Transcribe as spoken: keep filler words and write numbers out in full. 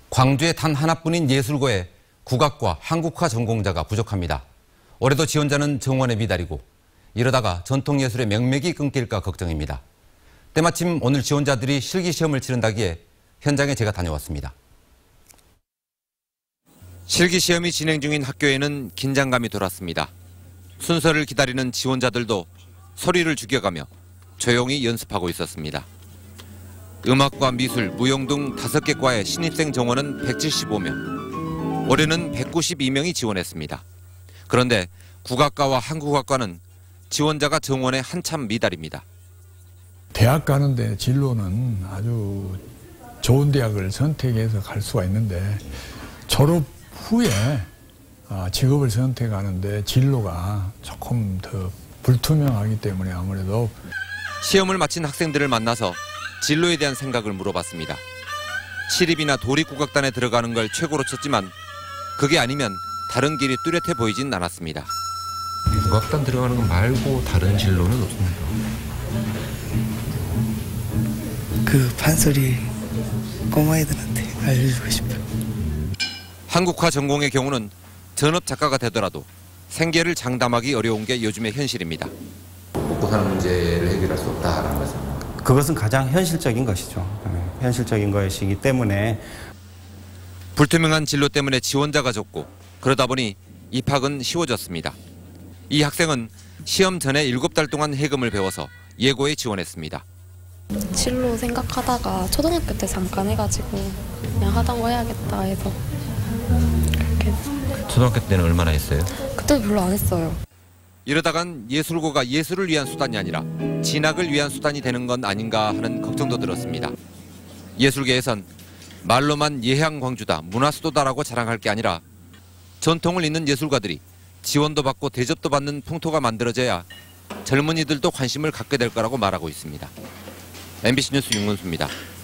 광주에 단 하나뿐인 예술고에 국악과 한국화 전공자가 부족합니다. 올해도 지원자는 정원에 미달이고 이러다가 전통예술의 명맥이 끊길까 걱정입니다. 때마침 오늘 지원자들이 실기시험을 치른다기에 현장에 제가 다녀왔습니다. 실기시험이 진행 중인 학교에는 긴장감이 돌았습니다. 순서를 기다리는 지원자들도 소리를 죽여가며 조용히 연습하고 있었습니다. 음악과 미술, 무용 등 다섯 개 과의 신입생 정원은 백칠십오 명. 올해는 백구십이 명이 지원했습니다. 그런데 국악과와 한국악과는 지원자가 정원에 한참 미달입니다. 대학 가는데 진로는 아주 좋은 대학을 선택해서 갈 수가 있는데 졸업 후에 직업을 선택하는데 진로가 조금 더 불투명하기 때문에 아무래도 시험을 마친 학생들을 만나서 진로에 대한 생각을 물어봤습니다. 시립이나 도립국악단에 들어가는 걸 최고로 쳤지만 그게 아니면 다른 길이 뚜렷해 보이진 않았습니다. 국악단 들어가는 거 말고 다른 진로는 없습니까? 그 판소리 꼬마애들한테 알려주고 싶어요. 한국화 전공의 경우는 전업 작가가 되더라도 생계를 장담하기 어려운 게 요즘의 현실입니다. 먹고 사는 문제를 해결할 수 없다라는 말씀입니다. 그것은 가장 현실적인 것이죠. 현실적인 것이기 때문에. 불투명한 진로 때문에 지원자가 적고 그러다 보니 입학은 쉬워졌습니다. 이 학생은 시험 전에 일곱 달 동안 해금을 배워서 예고에 지원했습니다. 진로 생각하다가 초등학교 때 잠깐 해가지고 그냥 하던 거 해야겠다 해서 그렇게. 초등학교 때는 얼마나 했어요? 그때도 별로 안 했어요. 이러다간 예술고가 예술을 위한 수단이 아니라 진학을 위한 수단이 되는 건 아닌가 하는 걱정도 들었습니다. 예술계에선 말로만 예향광주다, 문화수도다라고 자랑할 게 아니라 전통을 잇는 예술가들이 지원도 받고 대접도 받는 풍토가 만들어져야 젊은이들도 관심을 갖게 될 거라고 말하고 있습니다. 엠비씨 뉴스 윤근수입니다.